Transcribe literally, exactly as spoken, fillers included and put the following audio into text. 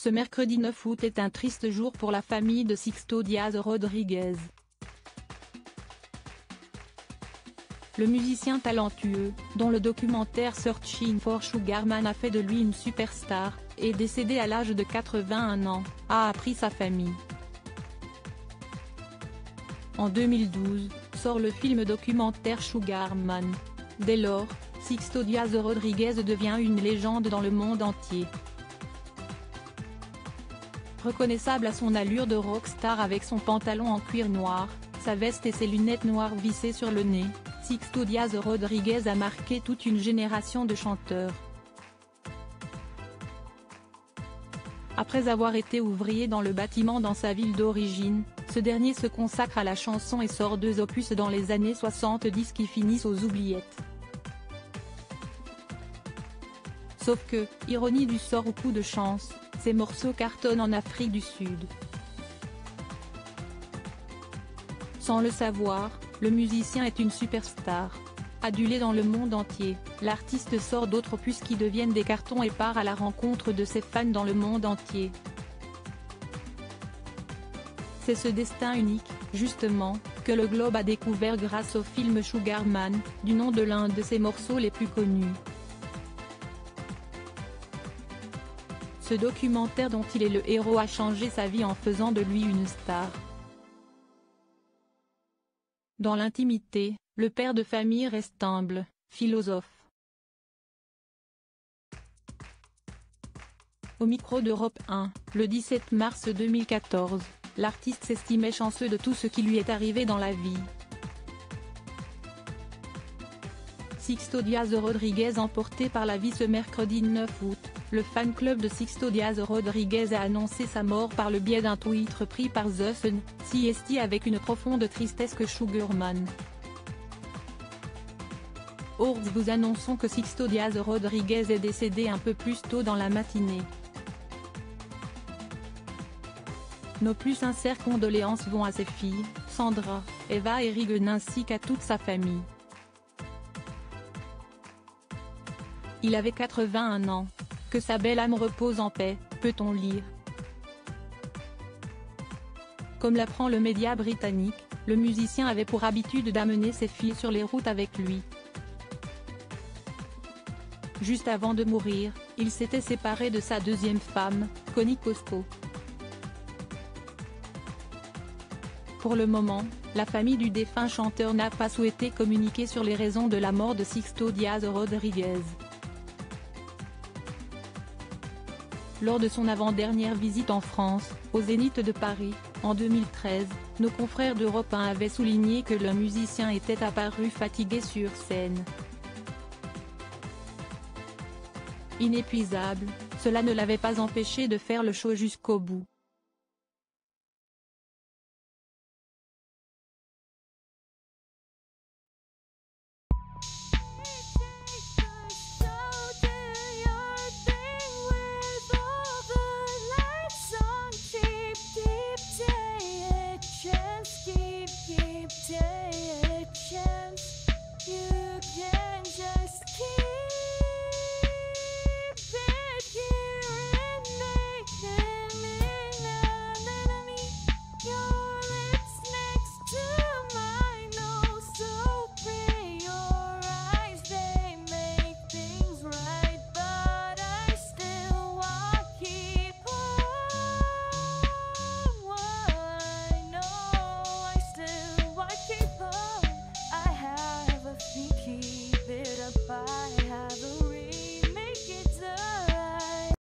Ce mercredi neuf août est un triste jour pour la famille de Sixto Díaz Rodríguez. Le musicien talentueux, dont le documentaire Searching for Sugar Man a fait de lui une superstar, est décédé à l'âge de quatre-vingt-un ans, a appris sa famille. En deux mille douze, sort le film documentaire Sugar Man. Dès lors, Sixto Díaz Rodríguez devient une légende dans le monde entier. Reconnaissable à son allure de rockstar avec son pantalon en cuir noir, sa veste et ses lunettes noires vissées sur le nez, Sixto Díaz Rodríguez a marqué toute une génération de chanteurs. Après avoir été ouvrier dans le bâtiment dans sa ville d'origine, ce dernier se consacre à la chanson et sort deux opus dans les années soixante-dix qui finissent aux oubliettes. Sauf que, ironie du sort ou coup de chance, ces morceaux cartonnent en Afrique du Sud. Sans le savoir, le musicien est une superstar. Adulé dans le monde entier, l'artiste sort d'autres opus qui deviennent des cartons et part à la rencontre de ses fans dans le monde entier. C'est ce destin unique, justement, que le globe a découvert grâce au film Sugar Man, du nom de l'un de ses morceaux les plus connus. Ce documentaire dont il est le héros a changé sa vie en faisant de lui une star. Dans l'intimité, le père de famille reste humble, philosophe. Au micro d'Europe un, le dix-sept mars deux mille quatorze, l'artiste s'estimait chanceux de tout ce qui lui est arrivé dans la vie. Sixto Díaz Rodríguez emporté par la vie ce mercredi neuf août, le fan club de Sixto Díaz Rodríguez a annoncé sa mort par le biais d'un tweet repris par The Sun, C S T avec une profonde tristesse que Sugar Man. Or vous annonçons que Sixto Díaz Rodríguez est décédé un peu plus tôt dans la matinée. Nos plus sincères condoléances vont à ses filles, Sandra, Eva et Regan ainsi qu'à toute sa famille. Il avait quatre-vingt-un ans. Que sa belle âme repose en paix, peut-on lire. Comme l'apprend le média britannique, le musicien avait pour habitude d'amener ses filles sur les routes avec lui. Juste avant de mourir, il s'était séparé de sa deuxième femme, Connie Cosco. Pour le moment, la famille du défunt chanteur n'a pas souhaité communiquer sur les raisons de la mort de Sixto Díaz Rodríguez. Lors de son avant-dernière visite en France, au Zénith de Paris, en deux mille treize, nos confrères d'Europe un avaient souligné que le musicien était apparu fatigué sur scène. Inépuisable, cela ne l'avait pas empêché de faire le show jusqu'au bout.